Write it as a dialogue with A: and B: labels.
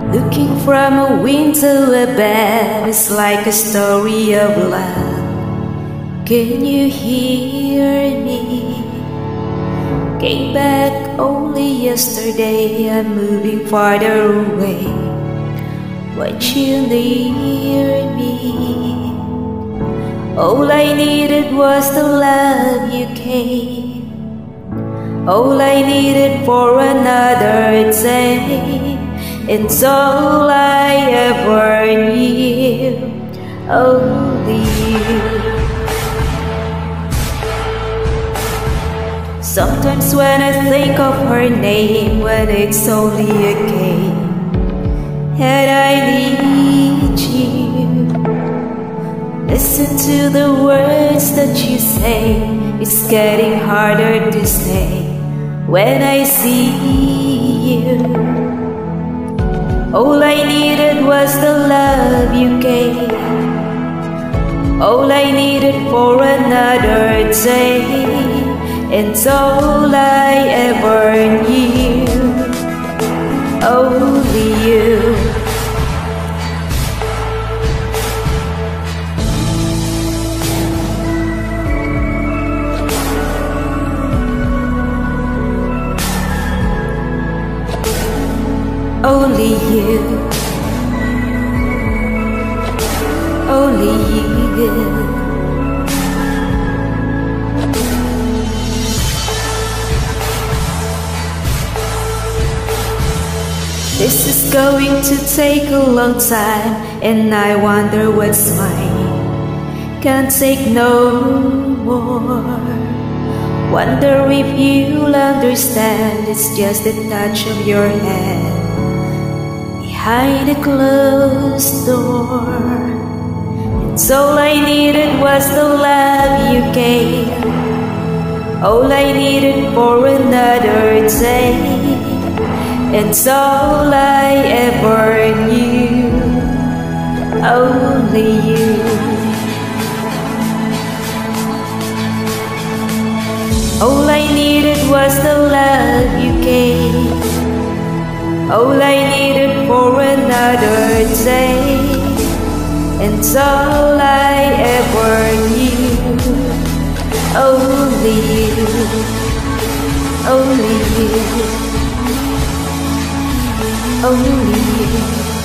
A: Looking from a window above is like a story of love. Can you hear me? Came back only yesterday, I'm moving farther away. Want you near me? All I needed was the love you gave. All I needed for another day. It's all I ever knew, only you. Sometimes when I think of her name, when it's only a game, and I need you. Listen to the words that you say, it's getting harder to say when I see you. All I needed was the love you gave. All I needed for another day. It's all I ever knew. Only you. Only you, only you. This is going to take a long time, and I wonder what's mine. Can't take no more. Wonder if you'll understand, it's just the touch of your hand behind a closed door. It's all I needed was the love you gave. All I needed for another day. It's all I ever knew. Only you. All I needed was the love you gave. All I needed for another day. It's all I ever knew. Only you. Only you. Only you.